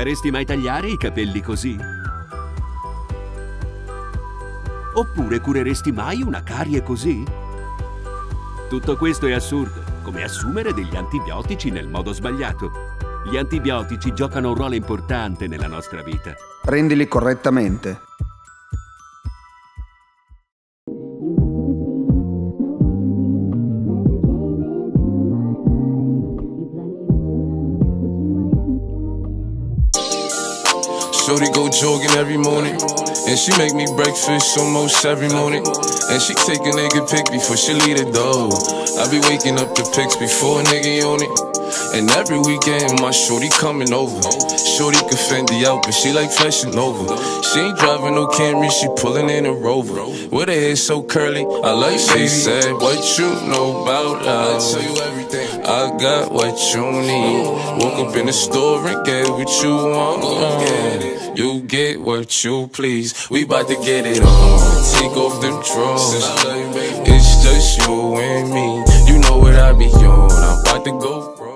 faresti mai tagliare i capelli così? Oppure cureresti mai una carie così? Tutto questo è assurdo, come assumere degli antibiotici nel modo sbagliato. Gli antibiotici giocano un ruolo importante nella nostra vita. Prendili correttamente. Shorty go jogging every morning, and she make me breakfast almost every morning. And she take a nigga pic before she leave the door. I be waking up the pics before a nigga on it. And every weekend my shorty coming over. Shorty can Fendi out, but she like flashing over. She ain't driving no Camry, she pulling in a Rover. With her hair so curly, I like she said, what you know about us? I tell you everything. I got what you need. Woke up in the store and get what you want. You get what you please. We bout to get it on. Take off them drawers. It's just you and me. You know what I be on. I'm about to go wrong.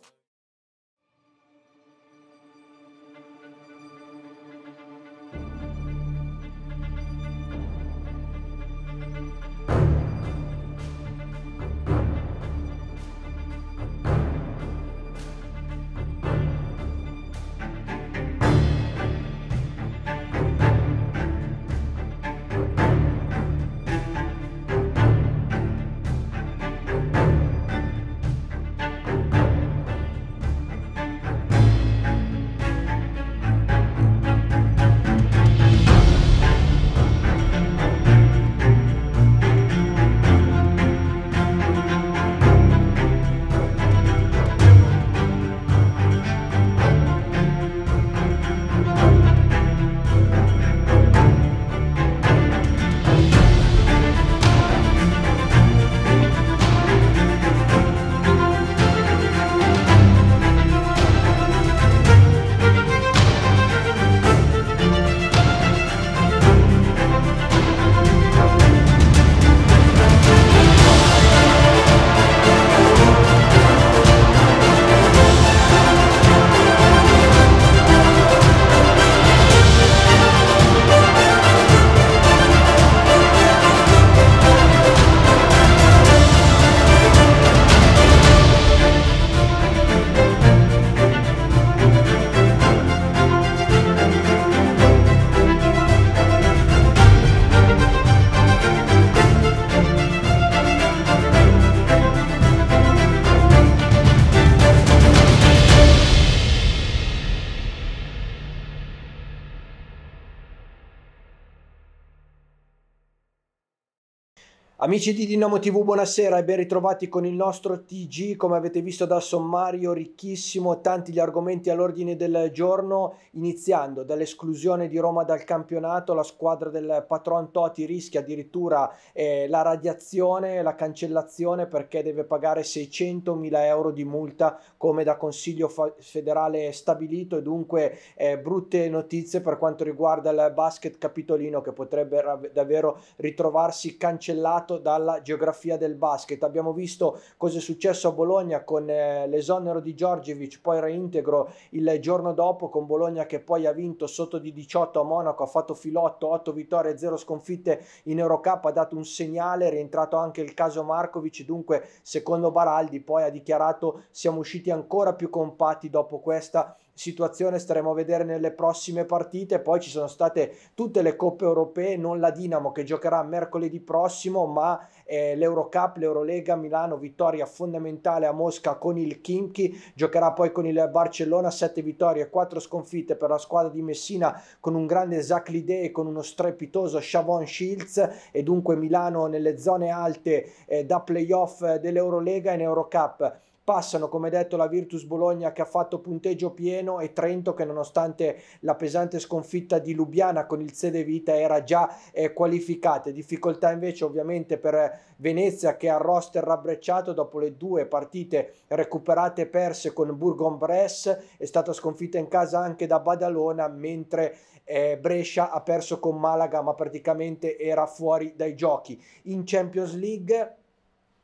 Amici di Dinamo TV, buonasera e ben ritrovati con il nostro TG. Come avete visto dal sommario, ricchissimo, tanti gli argomenti all'ordine del giorno, iniziando dall'esclusione di Roma dal campionato. La squadra del patron Totti rischia addirittura la radiazione, la cancellazione, perché deve pagare 600.000 euro di multa come da Consiglio federale stabilito, e dunque brutte notizie per quanto riguarda il basket capitolino, che potrebbe davvero ritrovarsi cancellato dalla geografia del basket. Abbiamo visto cosa è successo a Bologna con l'esonero di Djordjevic, poi reintegro il giorno dopo con Bologna che poi ha vinto sotto di 18 a Monaco, ha fatto filotto, 8 vittorie e 0 sconfitte in Eurocup, ha dato un segnale, è rientrato anche il caso Markovic, dunque secondo Baraldi poi ha dichiarato siamo usciti ancora più compatti dopo questa situazione. Staremo a vedere nelle prossime partite. Poi ci sono state tutte le coppe europee, non la Dinamo che giocherà mercoledì prossimo, ma l'Eurocup, l'Eurolega. Milano vittoria fondamentale a Mosca con il Khimki, giocherà poi con il Barcellona, 7 vittorie e 4 sconfitte per la squadra di Messina con un grande Zach Lidé e con uno strepitoso Shavon Shields, e dunque Milano nelle zone alte da playoff dell'Eurolega. In Eurocup passano, come detto, la Virtus Bologna che ha fatto punteggio pieno e Trento che, nonostante la pesante sconfitta di Lubiana con il Sede Vita, era già qualificata. Difficoltà invece ovviamente per Venezia, che ha roster rabbrecciato dopo le 2 partite recuperate e perse con Bourg-en-Bresse. È stata sconfitta in casa anche da Badalona, mentre Brescia ha perso con Malaga, ma praticamente era fuori dai giochi. In Champions League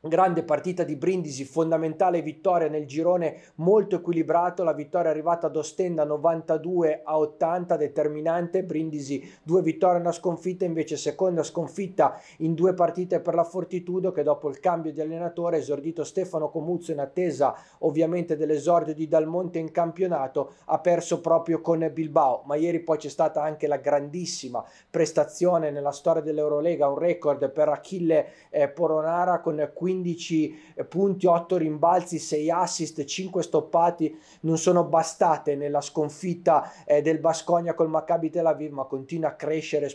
Grande partita di Brindisi, fondamentale vittoria nel girone molto equilibrato, la vittoria è arrivata ad Ostenda 92-80, determinante. Brindisi 2 vittorie e una sconfitta, invece seconda sconfitta in 2 partite per la Fortitudo, che dopo il cambio di allenatore, esordito Stefano Comuzzo in attesa ovviamente dell'esordio di Dal Monte in campionato, ha perso proprio con Bilbao. Ma ieri poi c'è stata anche la grandissima prestazione nella storia dell'Eurolega, un record per Achille Poronara con 15 punti, 8 rimbalzi, 6 assist, 5 stoppati. Non sono bastate nella sconfitta del Baskonia col Maccabi Tel Aviv, ma continua a crescere.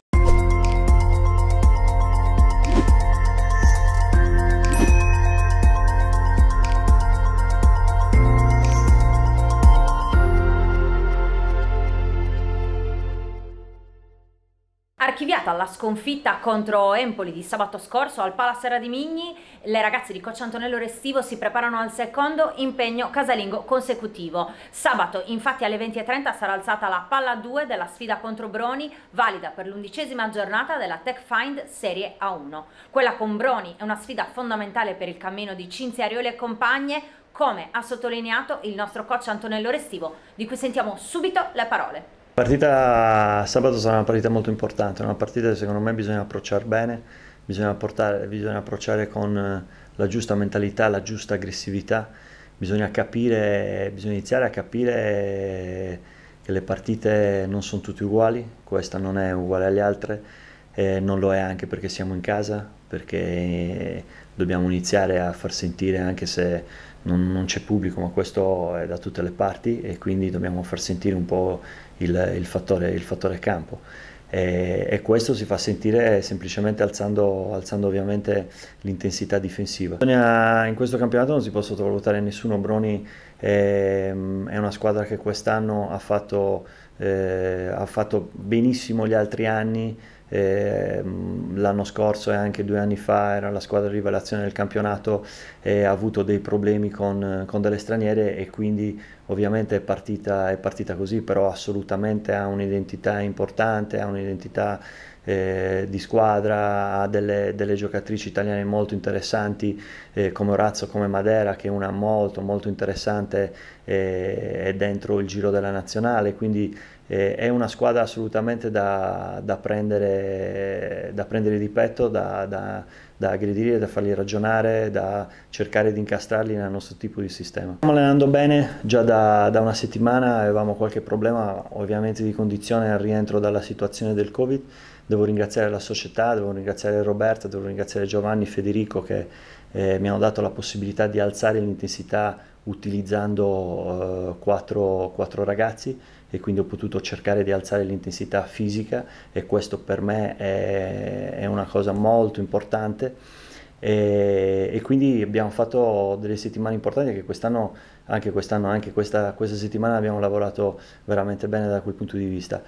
Archiviata la sconfitta contro Empoli di sabato scorso al Pala Serradimigni, le ragazze di coach Antonello Restivo si preparano al secondo impegno casalingo consecutivo. Sabato infatti alle 20:30 sarà alzata la palla 2 della sfida contro Broni, valida per l'11ª giornata della Tech Find Serie A1. Quella con Broni è una sfida fondamentale per il cammino di Cinzia Arioli e compagne, come ha sottolineato il nostro coach Antonello Restivo, di cui sentiamo subito le parole. La partita sabato sarà una partita molto importante, una partita che secondo me bisogna approcciare bene, bisogna approcciare con la giusta mentalità, la giusta aggressività, bisogna iniziare a capire che le partite non sono tutte uguali, questa non è uguale alle altre, non lo è anche perché siamo in casa, perché dobbiamo iniziare a far sentire, anche se non c'è pubblico, ma questo è da tutte le parti, e quindi dobbiamo far sentire un po' il fattore campo, e questo si fa sentire semplicemente alzando ovviamente l'intensità difensiva. In questo campionato non si può sottovalutare nessuno. Broni è una squadra che quest'anno ha fatto benissimo gli altri anni. L'anno scorso e anche 2 anni fa era la squadra di rivelazione del campionato, e ha avuto dei problemi con delle straniere, e quindi ovviamente è partita così, però assolutamente ha un'identità importante, ha un'identità di squadra, ha delle giocatrici italiane molto interessanti, come Orazio, come Madera, che è una molto interessante, è dentro il giro della nazionale, quindi è una squadra assolutamente da prendere di petto, da aggredire, da farli ragionare, da cercare di incastrarli nel nostro tipo di sistema. Stiamo allenando bene già da una settimana, avevamo qualche problema ovviamente di condizione al rientro dalla situazione del Covid. Devo ringraziare la società, devo ringraziare Roberta, devo ringraziare Giovanni e Federico, che mi hanno dato la possibilità di alzare l'intensità utilizzando 4 ragazzi, e quindi ho potuto cercare di alzare l'intensità fisica, e questo per me è una cosa molto importante, e quindi abbiamo fatto delle settimane importanti, che anche questa settimana abbiamo lavorato veramente bene da quel punto di vista.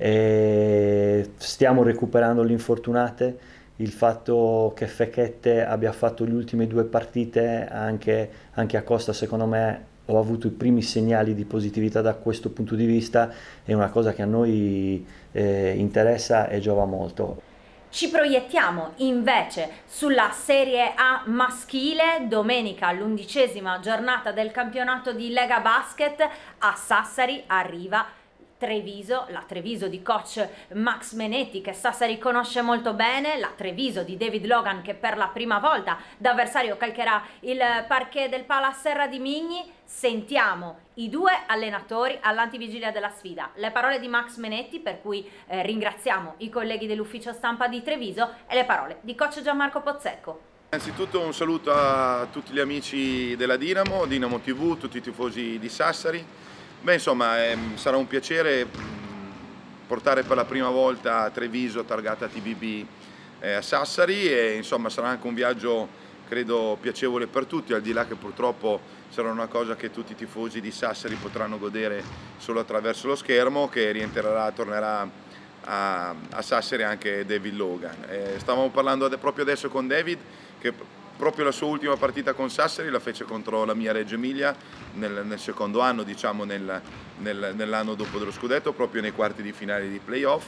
Stiamo recuperando le infortunate. Il fatto che Fechette abbia fatto le ultime 2 partite anche a Costa, secondo me, ho avuto i primi segnali di positività da questo punto di vista, è una cosa che a noi interessa e giova molto. Ci proiettiamo invece sulla Serie A maschile. Domenica, l'11ª giornata del campionato di Lega Basket, a Sassari arriva Treviso, la Treviso di coach Max Menetti, che Sassari conosce molto bene, la Treviso di David Logan, che per la prima volta da avversario calcherà il parquet del Pala Serradimigni. Sentiamo i 2 allenatori all'antivigilia della sfida, le parole di Max Menetti, per cui ringraziamo i colleghi dell'ufficio stampa di Treviso, e le parole di coach Gianmarco Pozzecco. Innanzitutto un saluto a tutti gli amici della Dinamo TV, tutti i tifosi di Sassari. Beh, insomma, sarà un piacere portare per la prima volta a Treviso targata TBB a Sassari, e insomma sarà anche un viaggio, credo, piacevole per tutti, al di là che purtroppo sarà una cosa che tutti i tifosi di Sassari potranno godere solo attraverso lo schermo, che tornerà a Sassari anche David Logan. Stavamo parlando proprio adesso con David, che proprio la sua ultima partita con Sassari la fece contro la mia Reggio Emilia nel secondo anno, diciamo nell'anno dopo dello scudetto, proprio nei quarti di finale di playoff,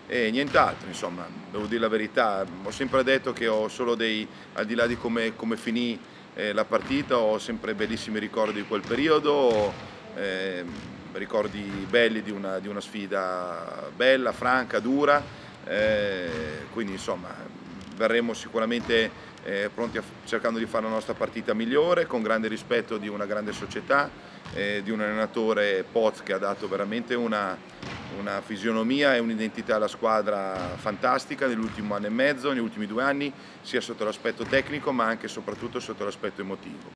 e nient'altro, insomma, devo dire la verità, ho sempre detto che ho solo al di là di come finì la partita, ho sempre bellissimi ricordi di quel periodo, ricordi belli di una sfida bella, franca, dura, quindi insomma verremo sicuramente pronti cercando di fare la nostra partita migliore, con grande rispetto di una grande società, di un allenatore Poz che ha dato veramente una fisionomia e un'identità alla squadra fantastica nell'ultimo anno e mezzo, negli ultimi 2 anni, sia sotto l'aspetto tecnico ma anche e soprattutto sotto l'aspetto emotivo.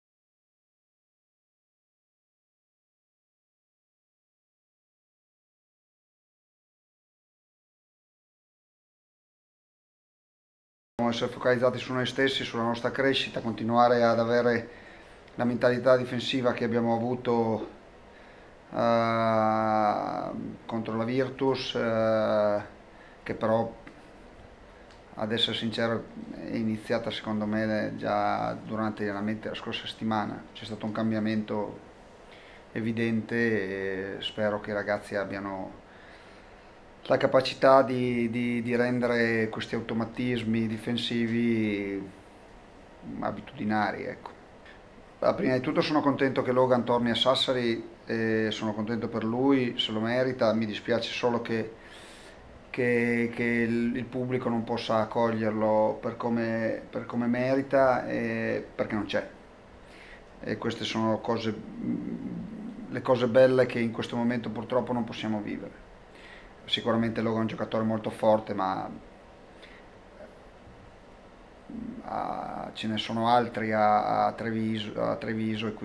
Dobbiamo essere focalizzati su noi stessi, sulla nostra crescita, continuare ad avere la mentalità difensiva che abbiamo avuto contro la Virtus, che però, ad essere sincero, è iniziata secondo me già durante gli allenamenti della scorsa settimana. C'è stato un cambiamento evidente e spero che i ragazzi abbiano la capacità di rendere questi automatismi difensivi abitudinari, ecco. Prima di tutto sono contento che Logan torni a Sassari e sono contento per lui, se lo merita. Mi dispiace solo che il pubblico non possa accoglierlo per come merita, perché non c'è. E queste sono le cose belle che in questo momento purtroppo non possiamo vivere. Sicuramente Logan è un giocatore molto forte, ma ce ne sono altri a Treviso e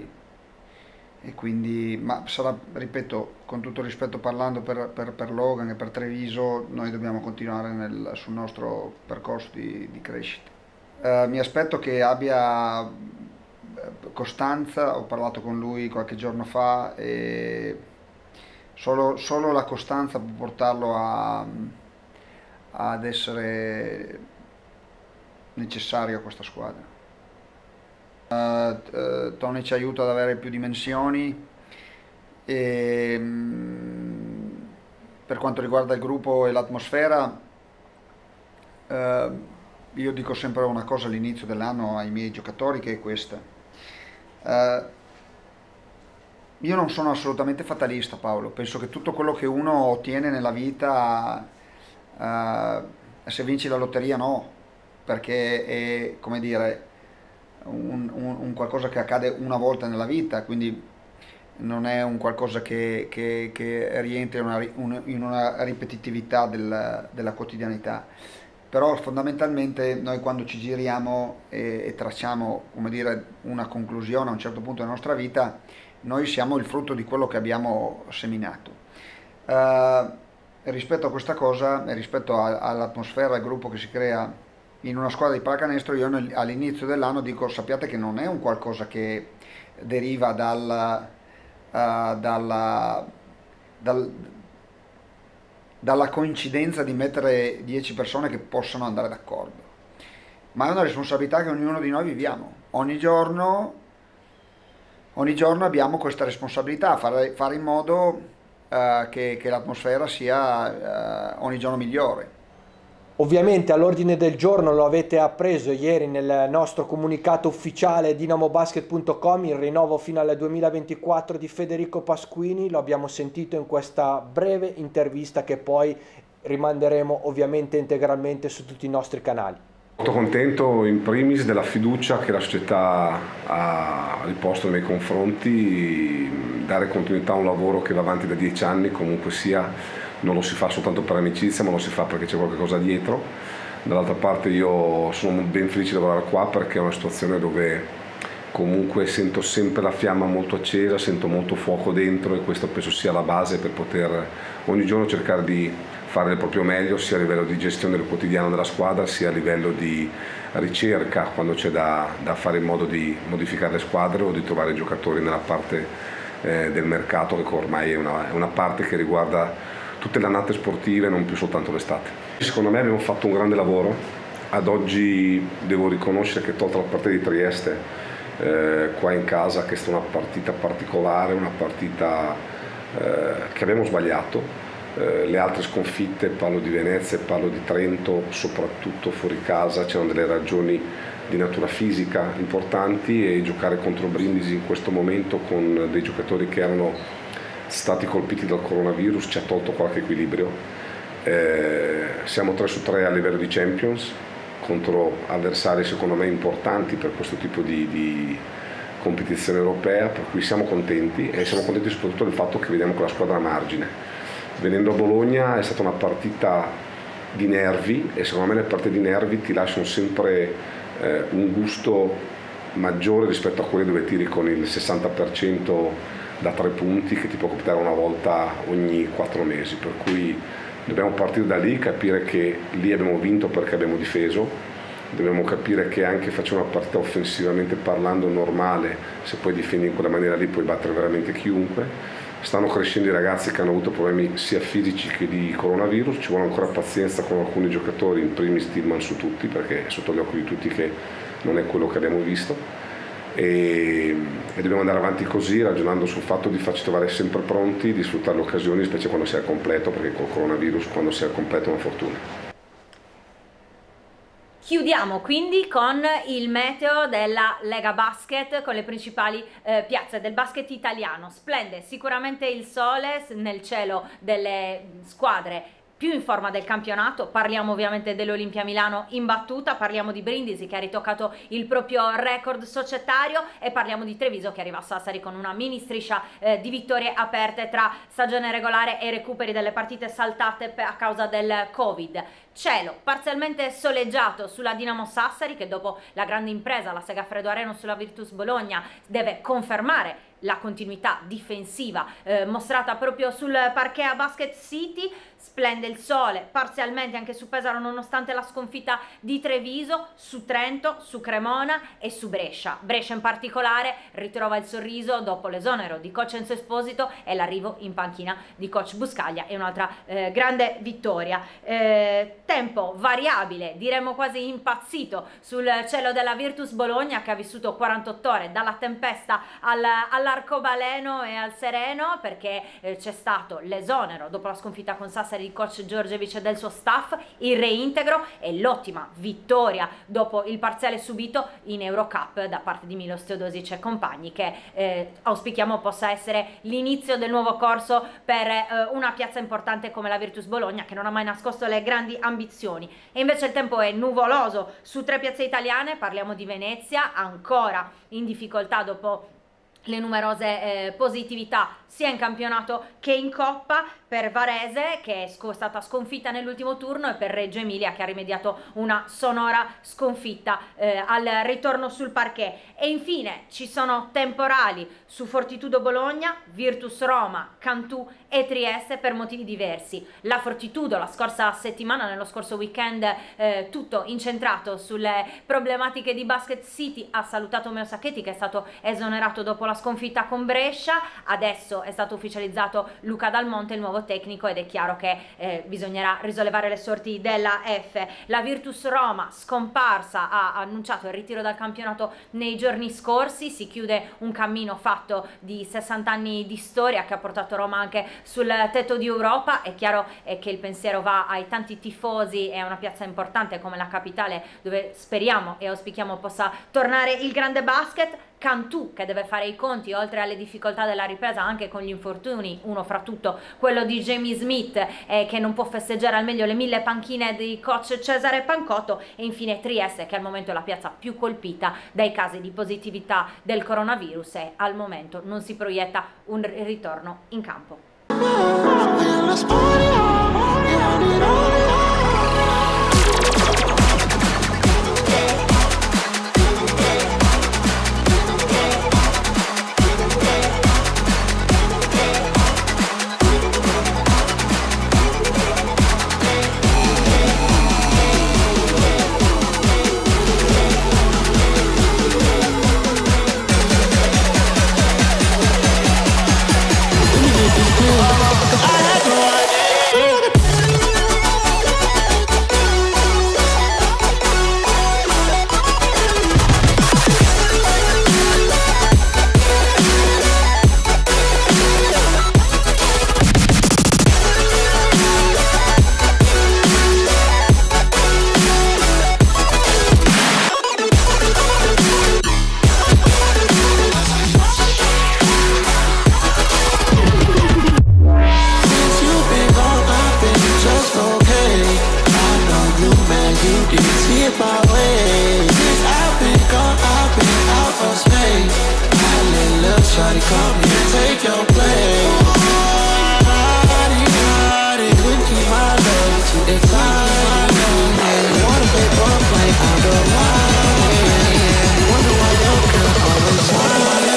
quindi ma sarà, ripeto, con tutto il rispetto, parlando per Logan e per Treviso, noi dobbiamo continuare sul nostro percorso di crescita. Mi aspetto che abbia costanza. Ho parlato con lui qualche giorno fa e solo la costanza può portarlo ad essere necessario a questa squadra. Tony ci aiuta ad avere più dimensioni e per quanto riguarda il gruppo e l'atmosfera, io dico sempre una cosa all'inizio dell'anno ai miei giocatori, che è questa. Io non sono assolutamente fatalista, Paolo. Penso che tutto quello che uno ottiene nella vita, se vinci la lotteria no, perché è, come dire, un qualcosa che accade una volta nella vita, quindi non è un qualcosa che rientra in una ripetitività della quotidianità. Però fondamentalmente noi, quando ci giriamo e tracciamo, come dire, una conclusione a un certo punto della nostra vita, noi siamo il frutto di quello che abbiamo seminato. Rispetto a questa cosa e rispetto all'atmosfera, al gruppo che si crea in una squadra di pallacanestro, io all'inizio dell'anno dico: sappiate che non è un qualcosa che deriva dalla coincidenza di mettere 10 persone che possano andare d'accordo, ma è una responsabilità che ognuno di noi viviamo. Ogni giorno abbiamo questa responsabilità, fare in modo che l'atmosfera sia ogni giorno migliore. Ovviamente all'ordine del giorno, lo avete appreso ieri nel nostro comunicato ufficiale dinamobasket.com, il rinnovo fino al 2024 di Federico Pasquini. Lo abbiamo sentito in questa breve intervista che poi rimanderemo ovviamente integralmente su tutti i nostri canali. Molto contento in primis della fiducia che la società ha riposto nei miei confronti, dare continuità a un lavoro che va avanti da 10 anni, comunque sia. Non lo si fa soltanto per amicizia, ma lo si fa perché c'è qualcosa dietro. Dall'altra parte io sono ben felice di lavorare qua, perché è una situazione dove comunque sento sempre la fiamma molto accesa, sento molto fuoco dentro, e questo penso sia la base per poter ogni giorno cercare di fare il proprio meglio, sia a livello di gestione del quotidiano della squadra, sia a livello di ricerca, quando c'è da fare in modo di modificare le squadre o di trovare giocatori nella parte del mercato, che ormai è una parte che riguarda tutte le annate sportive, non più soltanto l'estate. Secondo me abbiamo fatto un grande lavoro. Ad oggi devo riconoscere che, tolta la partita di Trieste, qua in casa, che è stata una partita particolare, una partita che abbiamo sbagliato, le altre sconfitte, parlo di Venezia, parlo di Trento, soprattutto fuori casa, c'erano delle ragioni di natura fisica importanti, e giocare contro Brindisi in questo momento con dei giocatori che erano stati colpiti dal coronavirus ci ha tolto qualche equilibrio. Siamo 3-3 a livello di Champions contro avversari secondo me importanti per questo tipo di competizione europea, per cui siamo contenti, e siamo contenti soprattutto del fatto che vediamo quella squadra a margine. Venendo a Bologna è stata una partita di nervi, e secondo me le partite di nervi ti lasciano sempre un gusto maggiore rispetto a quelli dove tiri con il 60% da 3 punti, che ti può capitare una volta ogni 4 mesi, per cui dobbiamo partire da lì, capire che lì abbiamo vinto perché abbiamo difeso, dobbiamo capire che anche facendo una partita offensivamente parlando normale, se poi difendi in quella maniera lì puoi battere veramente chiunque. Stanno crescendo i ragazzi che hanno avuto problemi sia fisici che di coronavirus, ci vuole ancora pazienza con alcuni giocatori, in primis Tillman su tutti, perché è sotto gli occhi di tutti che non è quello che abbiamo visto, e dobbiamo andare avanti così, ragionando sul fatto di farci trovare sempre pronti, di sfruttare le occasioni, specie quando si è al completo, perché col coronavirus quando si è al completo è una fortuna. Chiudiamo quindi con il meteo della Lega Basket, con le principali piazze del basket italiano. Splende sicuramente il sole nel cielo delle squadre più in forma del campionato. Parliamo ovviamente dell'Olimpia Milano imbattuta, parliamo di Brindisi che ha ritoccato il proprio record societario, e parliamo di Treviso che arriva a Sassari con una mini striscia di vittorie aperte tra stagione regolare e recuperi delle partite saltate a causa del Covid. Cielo parzialmente soleggiato sulla Dinamo Sassari, che dopo la grande impresa, la Segafredo Areno sulla Virtus Bologna, deve confermare la continuità difensiva mostrata proprio sul parquet a Basket City. Splende il sole parzialmente anche su Pesaro, nonostante la sconfitta di Treviso, su Trento, su Cremona e su Brescia. Brescia in particolare ritrova il sorriso dopo l'esonero di coach Enzo Esposito e l'arrivo in panchina di coach Buscaglia, e un'altra grande vittoria. Tempo variabile, diremmo quasi impazzito, sul cielo della Virtus Bologna, che ha vissuto 48 ore dalla tempesta all'arcobaleno e al sereno, perché c'è stato l'esonero dopo la sconfitta con Sassari di coach Giorgevic e del suo staff, il reintegro e l'ottima vittoria dopo il parziale subito in Eurocup da parte di Milos Teodosic e compagni, che auspichiamo possa essere l'inizio del nuovo corso per una piazza importante come la Virtus Bologna, che non ha mai nascosto le grandi ambizioni. E invece il tempo è nuvoloso su 3 piazze italiane. Parliamo di Venezia, ancora in difficoltà dopo le numerose positività sia in campionato che in Coppa, per Varese che è stata sconfitta nell'ultimo turno, e per Reggio Emilia che ha rimediato una sonora sconfitta al ritorno sul parquet. E infine ci sono temporali su Fortitudo Bologna, Virtus Roma, Cantù e Trieste per motivi diversi. La Fortitudo la scorsa settimana, nello scorso weekend, tutto incentrato sulle problematiche di Basket City, ha salutato Meo Sacchetti, che è stato esonerato dopo la sconfitta con Brescia. Adesso è stato ufficializzato Luca Dal Monte, il nuovo tecnico, ed è chiaro che bisognerà risollevare le sorti della F. La Virtus Roma, scomparsa, ha annunciato il ritiro dal campionato nei giorni scorsi. Si chiude un cammino fatto di 60 anni di storia che ha portato Roma anche sul tetto di Europa. È chiaro che il pensiero va ai tanti tifosi e a una piazza importante come la Capitale, dove speriamo e auspichiamo possa tornare il grande basket. Cantù che deve fare i conti, oltre alle difficoltà della ripresa, anche con gli infortuni, uno fra tutto quello di Jamie Smith, che non può festeggiare al meglio le 1000 panchine di coach Cesare Pancotto. E infine Trieste, che al momento è la piazza più colpita dai casi di positività del coronavirus, e al momento non si proietta un ritorno in campo. shawty, come here, take your place. Couldn't keep my love, too excited. You wanna play both play out the wide. You wonder why your girl always wanted.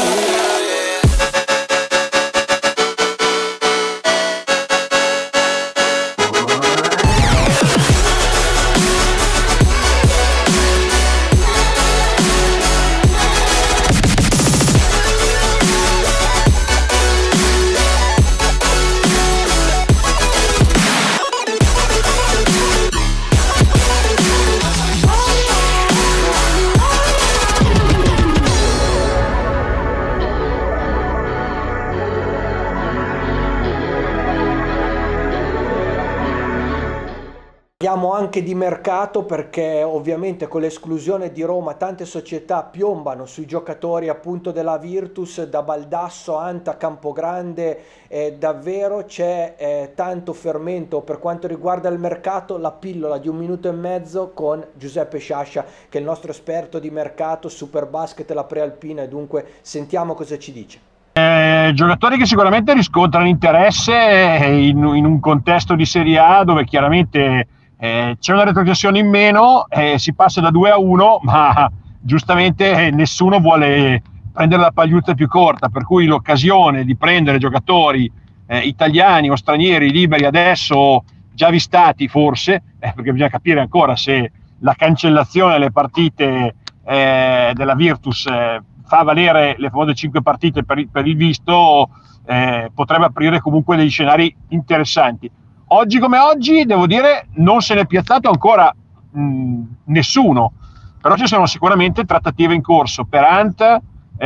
Parliamo anche di mercato, perché ovviamente con l'esclusione di Roma tante società piombano sui giocatori appunto della Virtus, da Baldasso, Anta, Campogrande, davvero c'è tanto fermento per quanto riguarda il mercato. La pillola di 1 minuto e mezzo con Giuseppe Sciascia, che è il nostro esperto di mercato, Superbasket, la prealpina, e dunque sentiamo cosa ci dice. Giocatori che sicuramente riscontrano interesse in un contesto di Serie A dove chiaramente c'è una retrocessione in meno, si passa da 2-1, ma giustamente nessuno vuole prendere la pagliuzza più corta, per cui l'occasione di prendere giocatori italiani o stranieri liberi adesso, già avvistati forse, perché bisogna capire ancora se la cancellazione delle partite della Virtus fa valere le famose 5 partite per il visto, potrebbe aprire comunque degli scenari interessanti. Oggi come oggi, devo dire, non se n'è piazzato ancora nessuno, però ci sono sicuramente trattative in corso. Per Ant,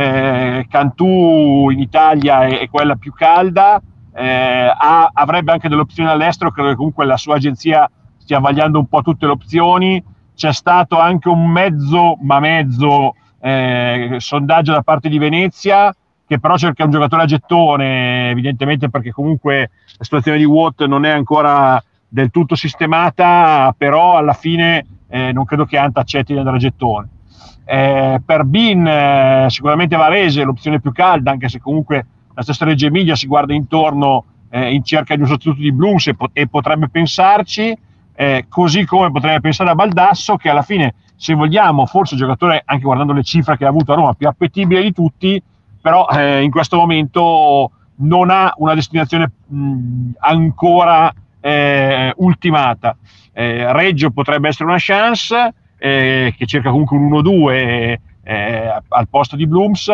Cantù in Italia è quella più calda, avrebbe anche delle opzioni all'estero, credo che comunque la sua agenzia stia vagliando un po' tutte le opzioni. C'è stato anche un mezzo sondaggio da parte di Venezia, che però cerca un giocatore a gettone, evidentemente perché comunque la situazione di Watt non è ancora del tutto sistemata, però alla fine non credo che Anta accetti di andare a gettone. Per Bin sicuramente Varese l'opzione più calda, anche se comunque la stessa Reggio Emilia si guarda intorno in cerca di un sostituto di Blums e potrebbe pensarci, così come potrebbe pensare a Baldasso, che alla fine, se vogliamo, forse il giocatore, anche guardando le cifre che ha avuto a Roma, più appetibile di tutti, però in questo momento non ha una destinazione ancora ultimata. Reggio potrebbe essere una chance, che cerca comunque un 1-2 al posto di Blums.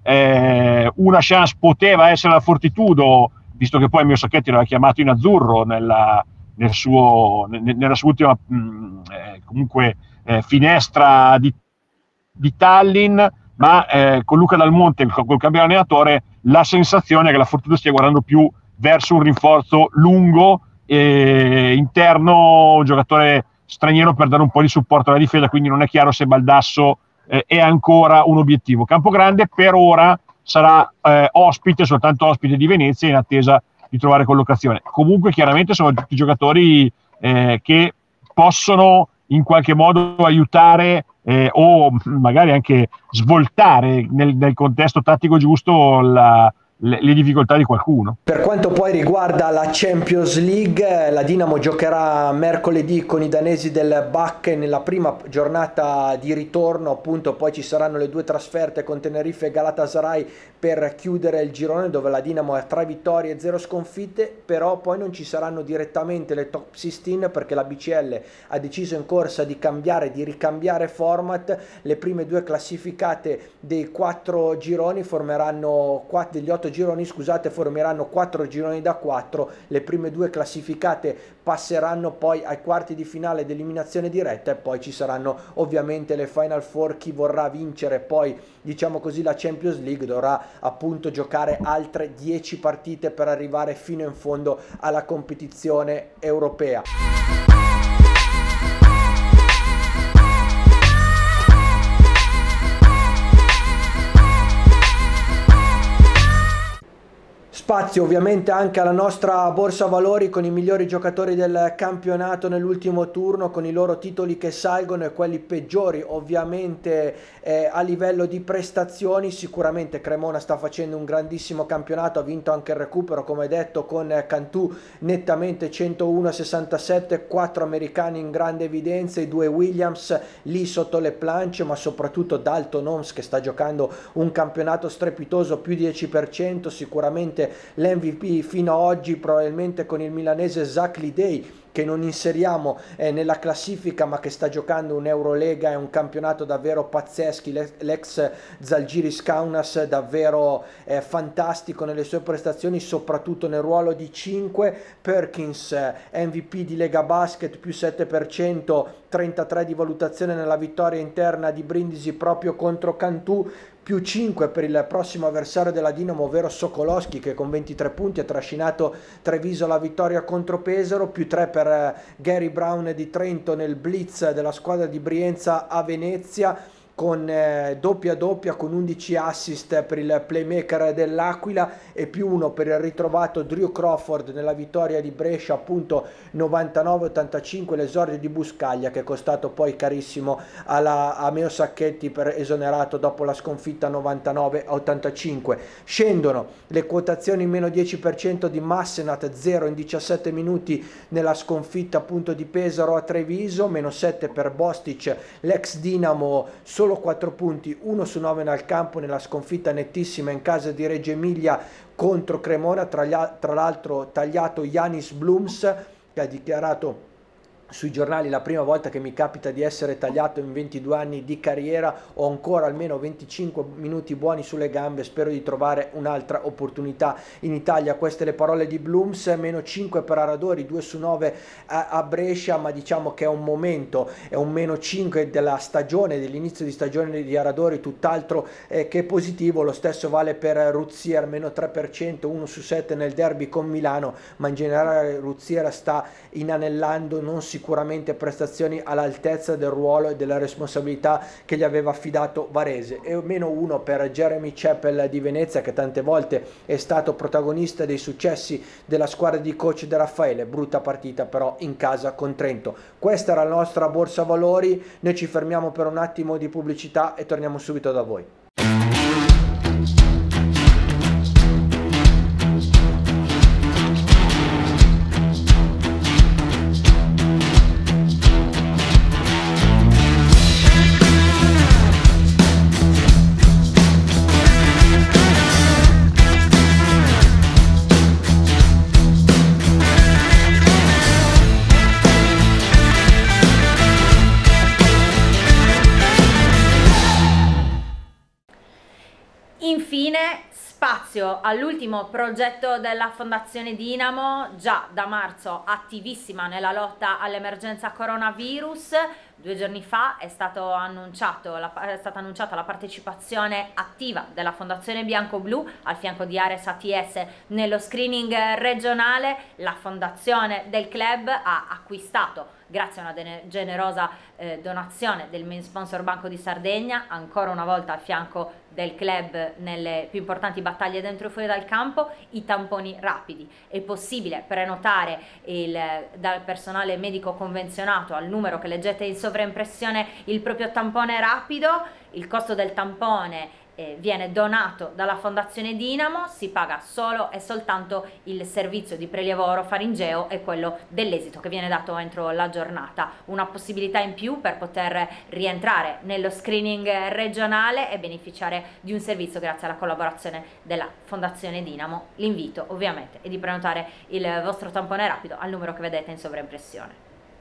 Una chance poteva essere la Fortitudo, visto che poi Mio Sacchetti l'aveva chiamato in azzurro nella sua ultima comunque finestra di Tallinn, ma con Luca Dal Monte, col cambio allenatore, la sensazione è che la Fortuna stia guardando più verso un rinforzo lungo interno, un giocatore straniero per dare un po' di supporto alla difesa, quindi non è chiaro se Baldasso è ancora un obiettivo. Campogrande per ora sarà soltanto ospite di Venezia, in attesa di trovare collocazione. Comunque chiaramente sono tutti giocatori che possono in qualche modo aiutare o magari anche svoltare nel contesto tattico giusto le difficoltà di qualcuno. Per quanto poi riguarda la Champions League, la Dinamo giocherà mercoledì con i danesi del BAC nella prima giornata di ritorno, appunto. Poi ci saranno le 2 trasferte con Tenerife e Galatasaray per chiudere il girone, dove la Dinamo ha 3 vittorie e 0 sconfitte. Però poi non ci saranno direttamente le top 16, perché la BCL ha deciso in corsa di ricambiare format. Le prime 2 classificate dei 4 gironi degli 8 gironi, formeranno 4 gironi da 4. Le prime 2 classificate passeranno poi ai quarti di finale d'eliminazione diretta, e poi ci saranno ovviamente le Final Four. Chi vorrà vincere poi, diciamo così, la Champions League dovrà appunto giocare altre 10 partite per arrivare fino in fondo alla competizione europea. Spazio ovviamente anche alla nostra borsa valori con i migliori giocatori del campionato nell'ultimo turno, con i loro titoli che salgono e quelli peggiori ovviamente a livello di prestazioni. Sicuramente Cremona sta facendo un grandissimo campionato, ha vinto anche il recupero come detto con Cantù nettamente 101-67, 4 americani in grande evidenza, i 2 Williams lì sotto le planche, ma soprattutto Dalton Holmes che sta giocando un campionato strepitoso, più 10%, sicuramente l'MVP fino ad oggi, probabilmente con il milanese Zach Lidey, che non inseriamo nella classifica ma che sta giocando un'Eurolega e un campionato davvero pazzeschi. L'ex Zalgiris Kaunas davvero fantastico nelle sue prestazioni, soprattutto nel ruolo di 5. Perkins MVP di Lega Basket più 7%, 33 di valutazione nella vittoria interna di Brindisi proprio contro Cantù, più 5 per il prossimo avversario della Dinamo, ovvero Sokolowski, che con 23 punti ha trascinato Treviso alla vittoria contro Pesaro, più 3 per Gary Brown di Trento nel blitz della squadra di Brienza a Venezia, con doppia con 11 assist per il playmaker dell'Aquila e più 1 per il ritrovato Drew Crawford nella vittoria di Brescia, appunto 99-85, l'esordio di Buscaglia che è costato poi carissimo a Meo Sacchetti per esonerato dopo la sconfitta 99-85. Scendono le quotazioni in meno 10% di Massenat, 0 in 17 minuti nella sconfitta appunto di Pesaro a Treviso, meno 7 per Bostic, l'ex Dinamo, solo 4 punti, 1 su 9 nel campo nella sconfitta nettissima in casa di Reggio Emilia contro Cremona. Tra l'altro tagliato Janis Blums, che ha dichiarato sui giornali: la prima volta che mi capita di essere tagliato in 22 anni di carriera, ho ancora almeno 25 minuti buoni sulle gambe, spero di trovare un'altra opportunità in Italia. Queste le parole di Blums. Meno 5 per Aradori, 2 su 9 a Brescia, ma diciamo che è un momento, è un meno 5 della stagione, dell'inizio di stagione di Aradori, tutt'altro che positivo. Lo stesso vale per Ruzier, meno 3%, 1 su 7 nel derby con Milano, ma in generale Ruzier sta inanellando non sicuramente prestazioni all'altezza del ruolo e della responsabilità che gli aveva affidato Varese. E meno 1 per Jeremy Chappell di Venezia, che tante volte è stato protagonista dei successi della squadra di coach De Raffaele. Brutta partita però in casa con Trento. Questa era la nostra borsa valori, noi ci fermiamo per un attimo di pubblicità e torniamo subito da voi. Infine spazio all'ultimo progetto della Fondazione Dinamo, già da marzo attivissima nella lotta all'emergenza coronavirus. 2 giorni fa è stata annunciata la partecipazione attiva della Fondazione Bianco-Blu al fianco di Ares ATS nello screening regionale. La fondazione del club ha acquistato, grazie a una generosa donazione del main sponsor Banco di Sardegna, ancora una volta al fianco del club nelle più importanti battaglie dentro e fuori dal campo, i tamponi rapidi. È possibile prenotare dal personale medico convenzionato al numero che leggete in sovraimpressione il proprio tampone rapido. Il costo del tampone viene donato dalla Fondazione Dinamo, si paga solo e soltanto il servizio di prelievo orofaringeo e quello dell'esito che viene dato entro la giornata. Una possibilità in più per poter rientrare nello screening regionale e beneficiare di un servizio grazie alla collaborazione della Fondazione Dinamo. L'invito ovviamente è di prenotare il vostro tampone rapido al numero che vedete in sovraimpressione.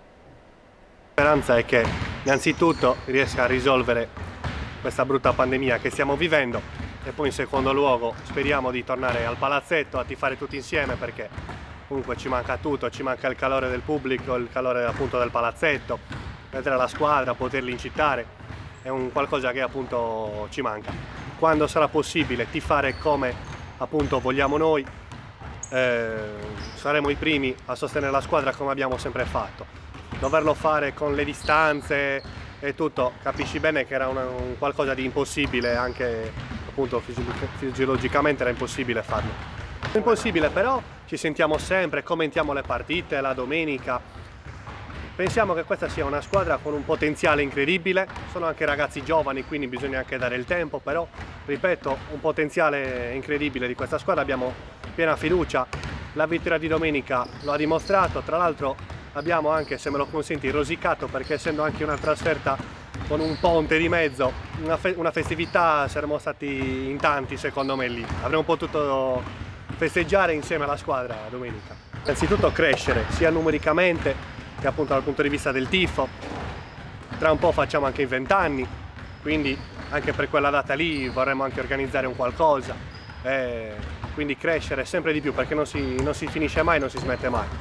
La speranza è che innanzitutto riesca a risolvere questa brutta pandemia che stiamo vivendo e poi in secondo luogo speriamo di tornare al palazzetto a tifare tutti insieme, perché comunque ci manca tutto, ci manca il calore del pubblico, il calore appunto del palazzetto, vedere la squadra, poterli incitare, è un qualcosa che appunto ci manca. Quando sarà possibile tifare come appunto vogliamo noi, saremo i primi a sostenere la squadra come abbiamo sempre fatto. Doverlo fare con le distanze e tutto, capisci bene che era un qualcosa di impossibile, anche appunto fisiologicamente era impossibile farlo. È impossibile, però ci sentiamo sempre, commentiamo le partite la domenica. Pensiamo che questa sia una squadra con un potenziale incredibile, sono anche ragazzi giovani, quindi bisogna anche dare il tempo, però ripeto, un potenziale incredibile di questa squadra, abbiamo piena fiducia. La vittoria di domenica lo ha dimostrato, tra l'altro abbiamo anche, se me lo consenti, rosicato, perché essendo anche una trasferta con un ponte di mezzo, una festività, saremmo stati in tanti secondo me lì, avremmo potuto festeggiare insieme alla squadra domenica. Innanzitutto crescere, sia numericamente che appunto dal punto di vista del tifo. Tra un po' facciamo anche i 20 anni, quindi anche per quella data lì vorremmo anche organizzare un qualcosa, quindi crescere sempre di più, perché non si finisce mai, non si smette mai.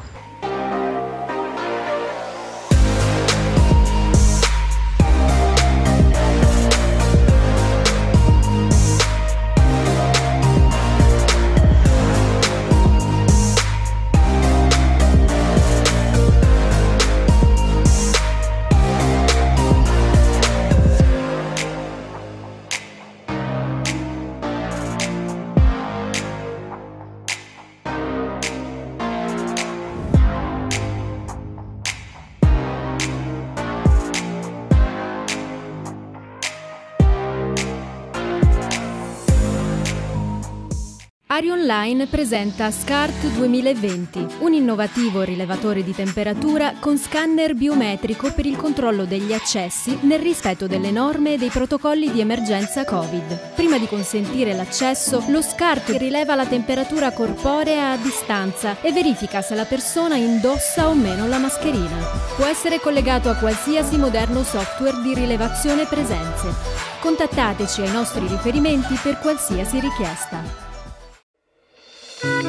Ari Online presenta SCART 2020, un innovativo rilevatore di temperatura con scanner biometrico per il controllo degli accessi nel rispetto delle norme e dei protocolli di emergenza Covid. Prima di consentire l'accesso, lo SCART rileva la temperatura corporea a distanza e verifica se la persona indossa o meno la mascherina. Può essere collegato a qualsiasi moderno software di rilevazione presenze. Contattateci ai nostri riferimenti per qualsiasi richiesta.